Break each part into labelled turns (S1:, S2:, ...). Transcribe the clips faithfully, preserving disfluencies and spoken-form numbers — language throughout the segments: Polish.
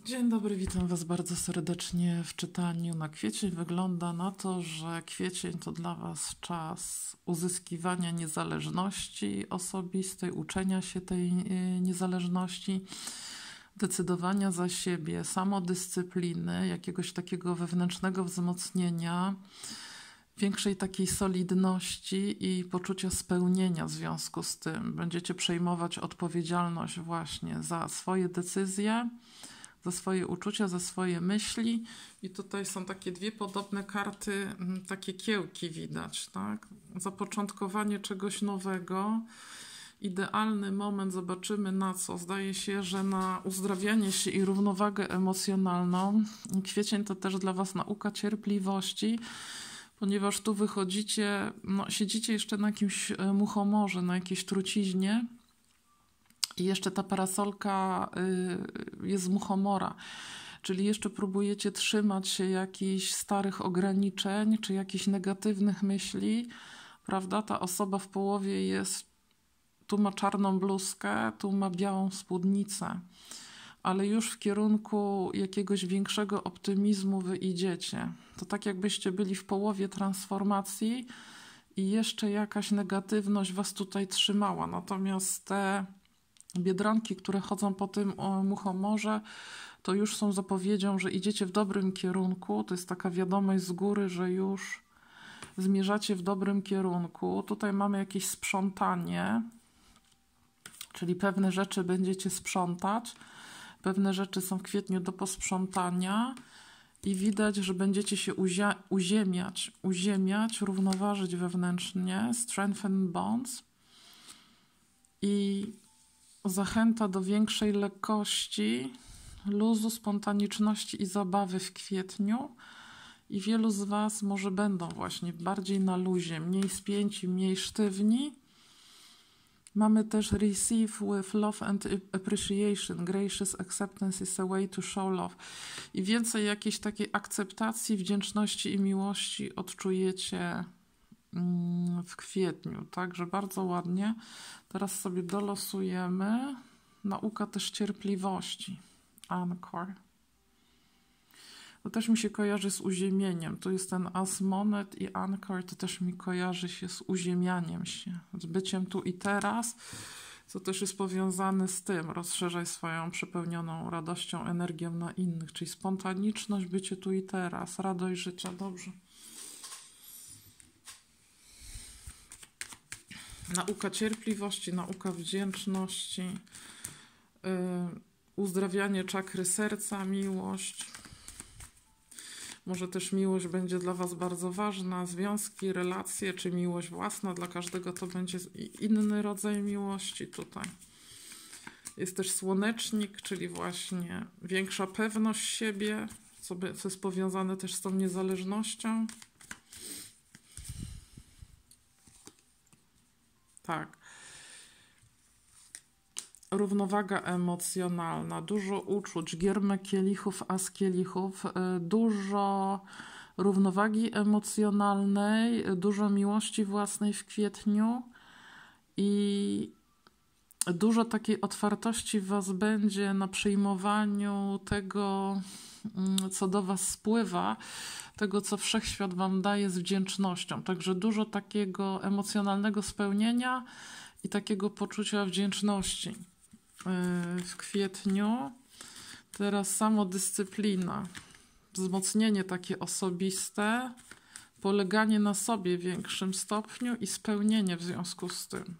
S1: Dzień dobry, witam Was bardzo serdecznie w czytaniu na kwiecień. Wygląda na to, że kwiecień to dla Was czas uzyskiwania niezależności osobistej, uczenia się tej niezależności, decydowania za siebie, samodyscypliny, jakiegoś takiego wewnętrznego wzmocnienia, większej takiej solidności i poczucia spełnienia w związku z tym. Będziecie przejmować odpowiedzialność właśnie za swoje decyzje, za swoje uczucia, za swoje myśli. I tutaj są takie dwie podobne karty, takie kiełki widać, tak? Zapoczątkowanie czegoś nowego, idealny moment, zobaczymy na co. Zdaje się, że na uzdrawianie się i równowagę emocjonalną. Kwiecień to też dla Was nauka cierpliwości, ponieważ tu wychodzicie, no, siedzicie jeszcze na jakimś muchomorze, na jakiejś truciźnie, i jeszcze ta parasolka y, jest z muchomora, czyli jeszcze próbujecie trzymać się jakichś starych ograniczeń, czy jakichś negatywnych myśli, prawda? Ta osoba w połowie jest, tu ma czarną bluzkę, tu ma białą spódnicę, ale już w kierunku jakiegoś większego optymizmu wy idziecie. To tak jakbyście byli w połowie transformacji i jeszcze jakaś negatywność was tutaj trzymała, natomiast te biedronki, które chodzą po tym muchomorze, to już są zapowiedzią, że idziecie w dobrym kierunku. To jest taka wiadomość z góry, że już zmierzacie w dobrym kierunku. Tutaj mamy jakieś sprzątanie, czyli pewne rzeczy będziecie sprzątać. Pewne rzeczy są w kwietniu do posprzątania i widać, że będziecie się uziemiać, uziemiać, równoważyć wewnętrznie, strengthen bonds i zachęta do większej lekkości, luzu, spontaniczności i zabawy w kwietniu. I wielu z Was może będą właśnie bardziej na luzie, mniej spięci, mniej sztywni. Mamy też receive with love and appreciation. Gracious acceptance is a way to show love. I więcej jakiejś takiej akceptacji, wdzięczności i miłości odczujecie w kwietniu, także bardzo ładnie. Teraz sobie dolosujemy. Nauka też cierpliwości. Anchor. To też mi się kojarzy z uziemieniem. Tu jest ten as monet i anchor, to też mi kojarzy się z uziemianiem się, z byciem tu i teraz, co też jest powiązane z tym. Rozszerzaj swoją przepełnioną radością, energią na innych, czyli spontaniczność, bycie tu i teraz, radość życia. Dobrze. Nauka cierpliwości, nauka wdzięczności, yy, uzdrawianie czakry serca, miłość. Może też miłość będzie dla Was bardzo ważna, związki, relacje, czy miłość własna. Dla każdego to będzie inny rodzaj miłości tutaj. Jest też słonecznik, czyli właśnie większa pewność siebie, co, by, co jest powiązane też z tą niezależnością. Tak. Równowaga emocjonalna, dużo uczuć, giermek kielichów, as kielichów, dużo równowagi emocjonalnej, dużo miłości własnej w kwietniu i dużo takiej otwartości w Was będzie na przyjmowaniu tego, co do Was spływa, tego, co Wszechświat Wam daje z wdzięcznością. Także dużo takiego emocjonalnego spełnienia i takiego poczucia wdzięczności w kwietniu. Teraz samodyscyplina, wzmocnienie takie osobiste, poleganie na sobie w większym stopniu i spełnienie w związku z tym.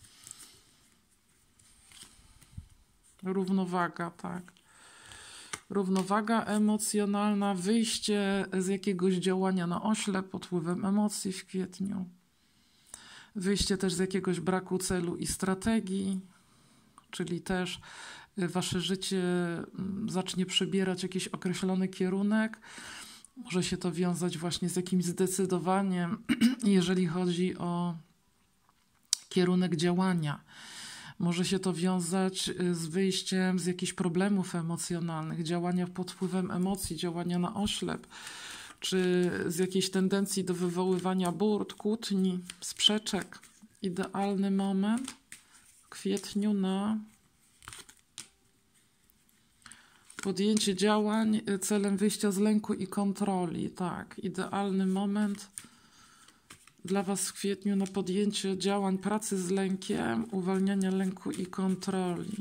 S1: Równowaga, tak. Równowaga emocjonalna, wyjście z jakiegoś działania na oślep pod wpływem emocji w kwietniu. Wyjście też z jakiegoś braku celu i strategii, czyli też Wasze życie zacznie przybierać jakiś określony kierunek. Może się to wiązać właśnie z jakimś zdecydowaniem, jeżeli chodzi o kierunek działania. Może się to wiązać z wyjściem z jakichś problemów emocjonalnych, działania pod wpływem emocji, działania na oślep, czy z jakiejś tendencji do wywoływania burt, kłótni, sprzeczek. Idealny moment w kwietniu na Podjęcie działań celem wyjścia z lęku i kontroli. Tak, idealny moment dla Was w kwietniu na podjęcie działań pracy z lękiem, uwalniania lęku i kontroli.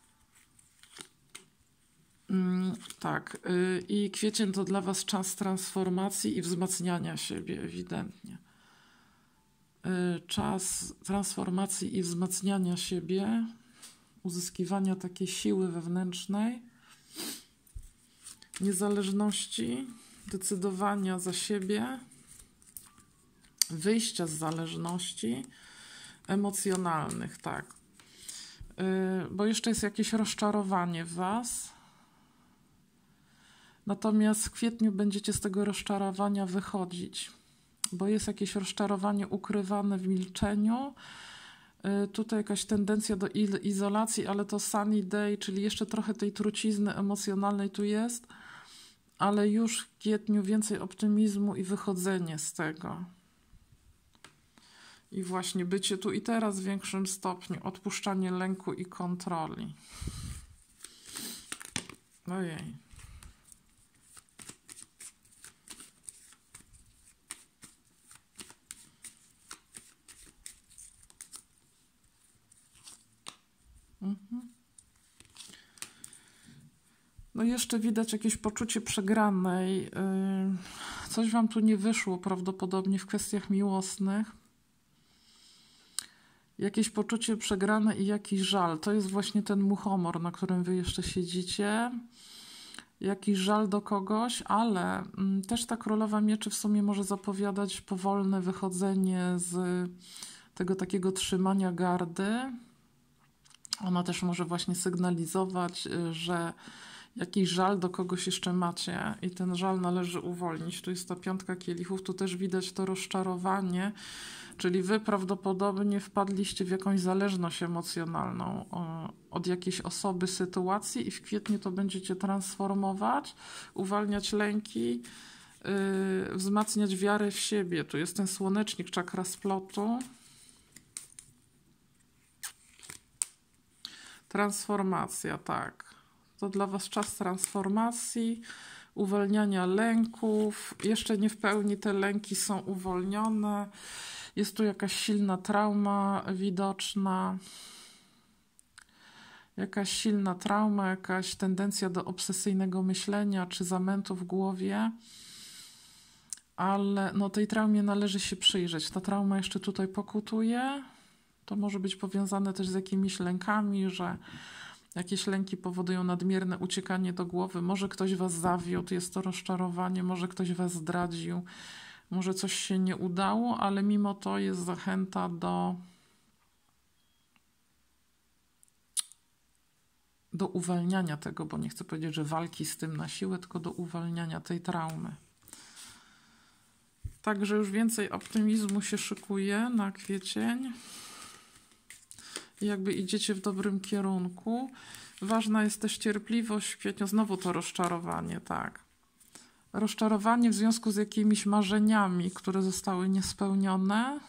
S1: Mm, tak, yy, i kwiecień to dla Was czas transformacji i wzmacniania siebie, ewidentnie. Yy, czas transformacji i wzmacniania siebie, uzyskiwania takiej siły wewnętrznej, niezależności, decydowania za siebie, wyjścia z zależności emocjonalnych, tak. Yy, bo jeszcze jest jakieś rozczarowanie w Was. Natomiast w kwietniu będziecie z tego rozczarowania wychodzić, bo jest jakieś rozczarowanie ukrywane w milczeniu. Yy, tutaj jakaś tendencja do izolacji, ale to sunny day, czyli jeszcze trochę tej trucizny emocjonalnej tu jest, ale już w kwietniu więcej optymizmu i wychodzenie z tego. I właśnie bycie tu i teraz w większym stopniu, odpuszczanie lęku i kontroli. Ojej. Mhm. No jeszcze widać jakieś poczucie przegranej. Yy, coś Wam tu nie wyszło prawdopodobnie w kwestiach miłosnych. Jakieś poczucie przegrane i jakiś żal. To jest właśnie ten muchomor, na którym Wy jeszcze siedzicie. Jakiś żal do kogoś, ale mm, też ta królowa mieczy w sumie może zapowiadać powolne wychodzenie z tego takiego trzymania gardy. Ona też może właśnie sygnalizować, że jakiś żal do kogoś jeszcze macie i ten żal należy uwolnić. Tu jest ta piątka kielichów, tu też widać to rozczarowanie, czyli Wy prawdopodobnie wpadliście w jakąś zależność emocjonalną od jakiejś osoby, sytuacji i w kwietniu to będziecie transformować, uwalniać lęki, yy, wzmacniać wiarę w siebie. Tu jest ten słonecznik, czakra splotu. Transformacja, tak. To dla Was czas transformacji, uwalniania lęków. Jeszcze nie w pełni te lęki są uwolnione. Jest tu jakaś silna trauma widoczna. Jakaś silna trauma, jakaś tendencja do obsesyjnego myślenia czy zamętu w głowie. Ale no, tej traumie należy się przyjrzeć. Ta trauma jeszcze tutaj pokutuje. To może być powiązane też z jakimiś lękami, że jakieś lęki powodują nadmierne uciekanie do głowy. Może ktoś Was zawiódł, jest to rozczarowanie, może ktoś Was zdradził, może coś się nie udało, ale mimo to jest zachęta do, do uwalniania tego, bo nie chcę powiedzieć, że walki z tym na siłę, tylko do uwalniania tej traumy. Także już więcej optymizmu się szykuje na kwiecień. Jakby idziecie w dobrym kierunku. Ważna jest też cierpliwość w kwietniu. Znowu to rozczarowanie, tak. Rozczarowanie w związku z jakimiś marzeniami, które zostały niespełnione.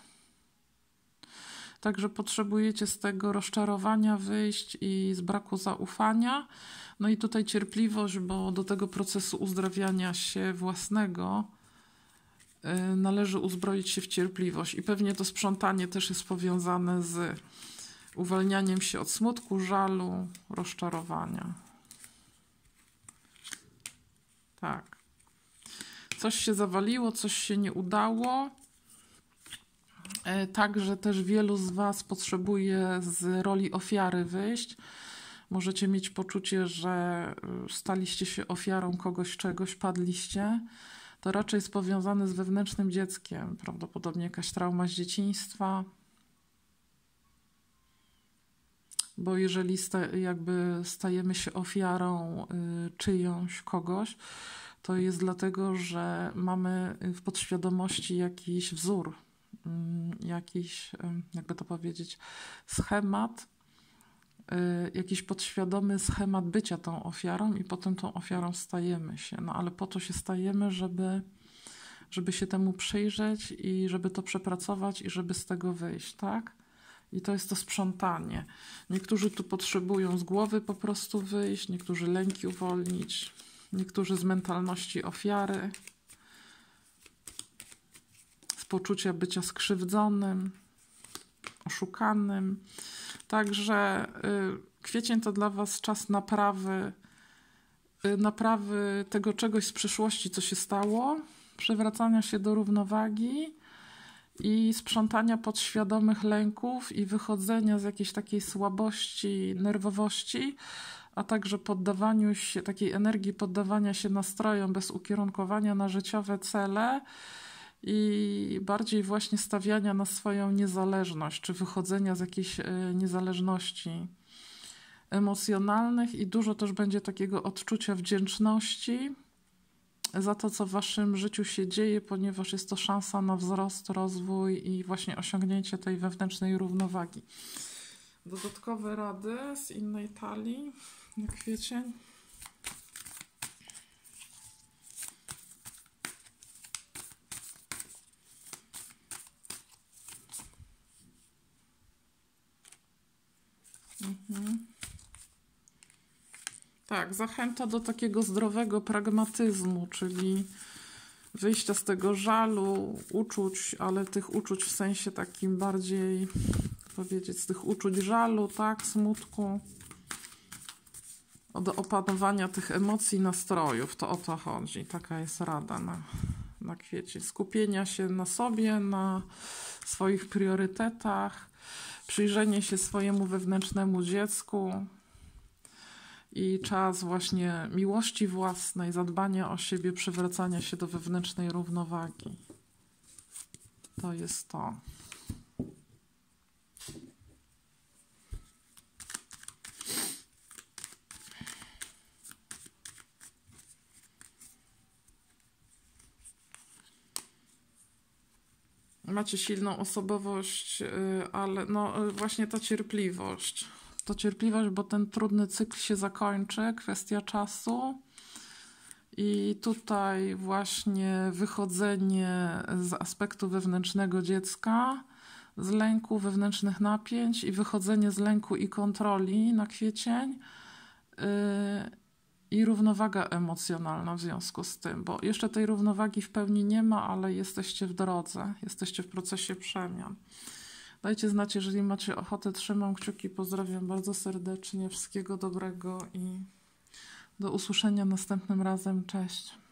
S1: Także potrzebujecie z tego rozczarowania wyjść i z braku zaufania. No i tutaj cierpliwość, bo do tego procesu uzdrawiania się własnego yy, należy uzbroić się w cierpliwość. I pewnie to sprzątanie też jest powiązane z uwalnianiem się od smutku, żalu, rozczarowania. Tak. Coś się zawaliło, coś się nie udało. Także też wielu z Was potrzebuje z roli ofiary wyjść. Możecie mieć poczucie, że staliście się ofiarą kogoś, czegoś, padliście. To raczej jest powiązane z wewnętrznym dzieckiem. Prawdopodobnie jakaś trauma z dzieciństwa. Bo jeżeli sta, jakby stajemy się ofiarą y, czyjąś, kogoś, to jest dlatego, że mamy w podświadomości jakiś wzór, y, jakiś, y, jakby to powiedzieć, schemat, y, jakiś podświadomy schemat bycia tą ofiarą i potem tą ofiarą stajemy się. No ale po to się stajemy, żeby, żeby się temu przyjrzeć i żeby to przepracować i żeby z tego wyjść, tak? I to jest to sprzątanie. Niektórzy tu potrzebują z głowy po prostu wyjść, niektórzy lęki uwolnić, niektórzy z mentalności ofiary, z poczucia bycia skrzywdzonym, oszukanym. Także y, kwiecień to dla was czas naprawy, y, naprawy tego czegoś z przeszłości, co się stało, przywracania się do równowagi i sprzątania podświadomych lęków i wychodzenia z jakiejś takiej słabości, nerwowości, a także poddawaniu się, takiej energii poddawania się nastrojom bez ukierunkowania na życiowe cele i bardziej właśnie stawiania na swoją niezależność, czy wychodzenia z jakiejś niezależności emocjonalnych i dużo też będzie takiego odczucia wdzięczności za to, co w waszym życiu się dzieje, ponieważ jest to szansa na wzrost, rozwój i właśnie osiągnięcie tej wewnętrznej równowagi. Dodatkowe rady z innej talii na kwiecień. Mhm. Tak, zachęta do takiego zdrowego pragmatyzmu, czyli wyjścia z tego żalu, uczuć, ale tych uczuć w sensie takim bardziej, powiedzieć, z tych uczuć żalu, tak, smutku, do opanowania tych emocji, nastrojów. To o to chodzi. Taka jest rada na, na kwiecień. Skupienia się na sobie, na swoich priorytetach, przyjrzenie się swojemu wewnętrznemu dziecku i czas właśnie miłości własnej, zadbania o siebie, przywracania się do wewnętrznej równowagi. To jest to. Macie silną osobowość, ale no właśnie ta cierpliwość. To cierpliwość, bo ten trudny cykl się zakończy, kwestia czasu. I tutaj właśnie wychodzenie z aspektu wewnętrznego dziecka, z lęku, wewnętrznych napięć i wychodzenie z lęku i kontroli na kwiecień. Yy, I równowaga emocjonalna w związku z tym, bo jeszcze tej równowagi w pełni nie ma, ale jesteście w drodze, jesteście w procesie przemian. Dajcie znać, jeżeli macie ochotę, trzymam kciuki, pozdrawiam bardzo serdecznie, wszystkiego dobrego i do usłyszenia następnym razem, cześć.